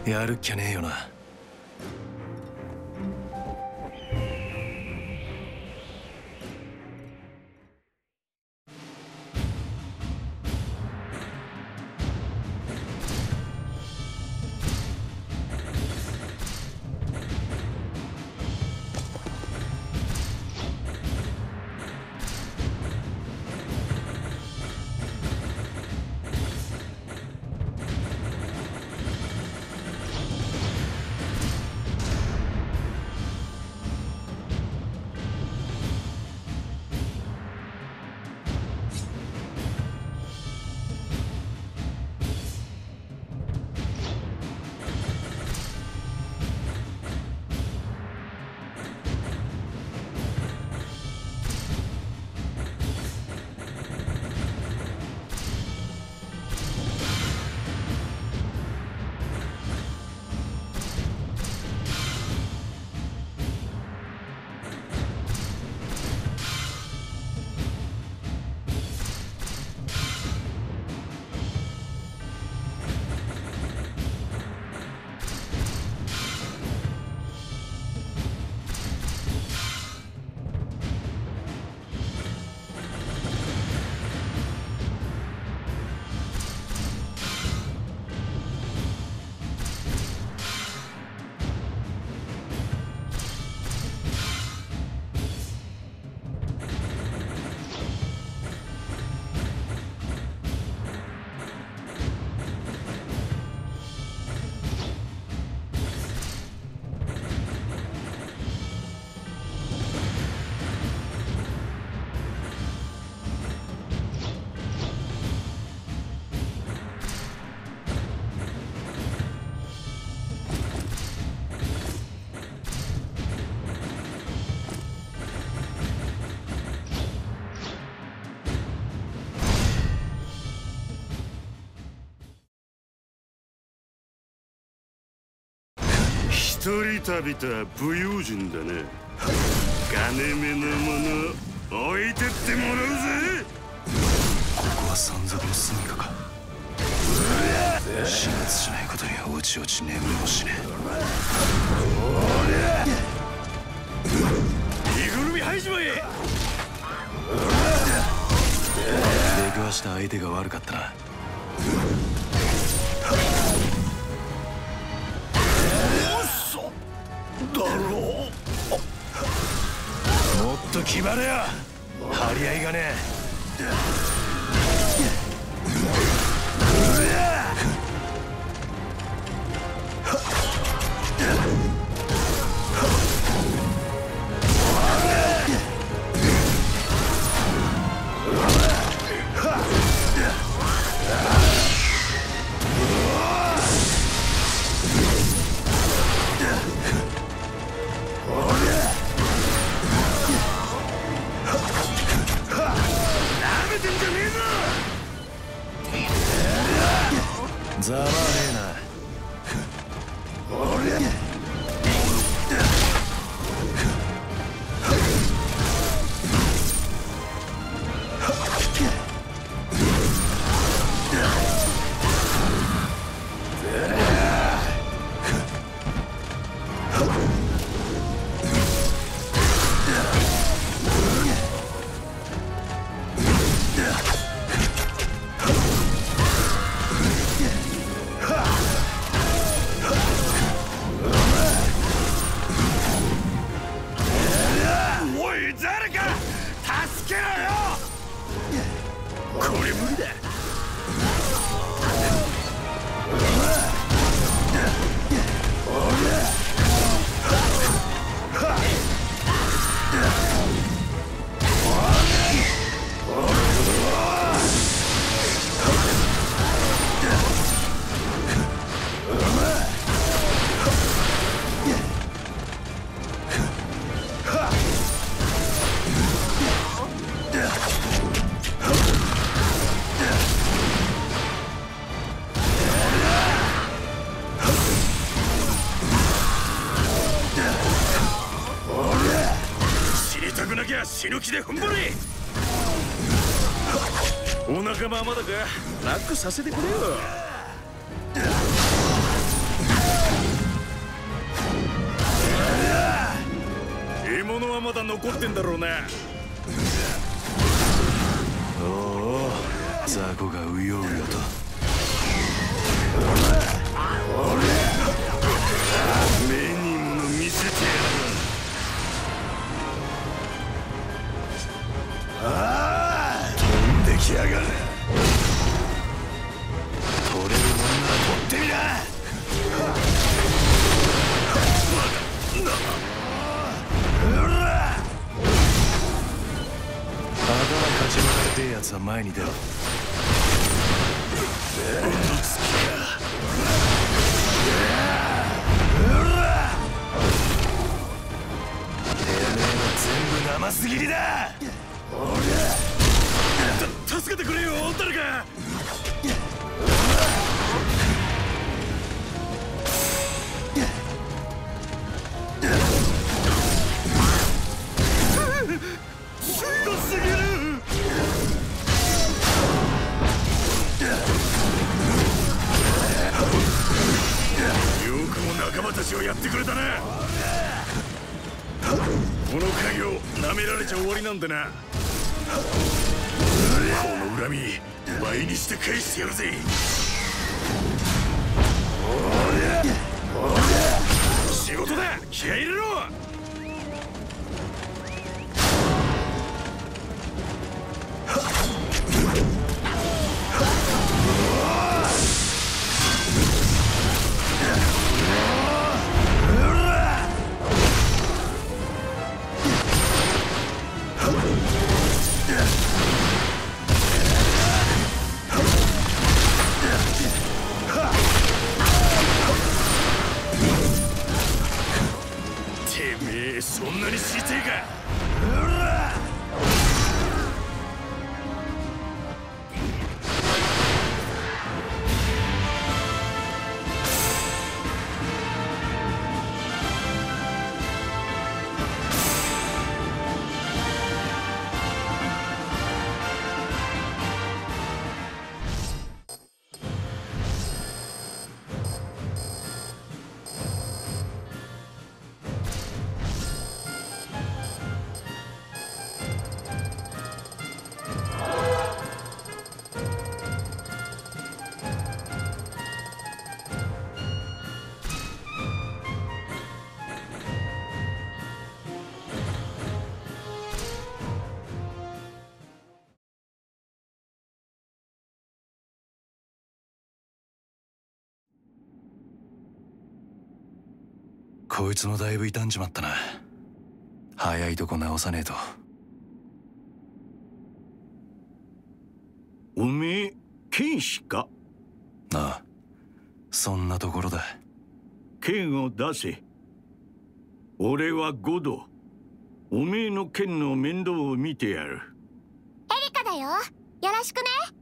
やるっきゃねえよな。 一人旅とは不用心だね。金目のもの置いてってもらうぜ。 ここは三三の住みかか。始末しないことにはおちおち眠りもしねえ。着ぐるみ排除へ。 出くわした相手が悪かったな。 だろう。 もっと決まれや。張り合いがねざまねえな。 死ぬ気で踏ん張れ。お仲間はまだか。楽させてくれよ。 物はまだ残ってんだろうな。 おお、雑魚がうようよと。 目に物見せてやる。 飛んできやがる。取れるもんなら取ってみな。頭かちまかれてえやつは前に出ろ。全部生すぎりだ。 助けてくれよ、誰か。 しんどすぎる。よくも仲間たちをやってくれたな。この影を舐められちゃ終わりなんでな。この恨み倍にして返してやるぜ。仕事だ、気合い入れろ。てめえそんなに知りてえか。 こいつもだいぶ傷んじまったな。早いとこ直さねえと。 おめえ剣士か。 ああ、そんなところだ。 剣を出せ。俺はゴド。おめえの剣の面倒を見てやる。 エリカだよ。よろしくね。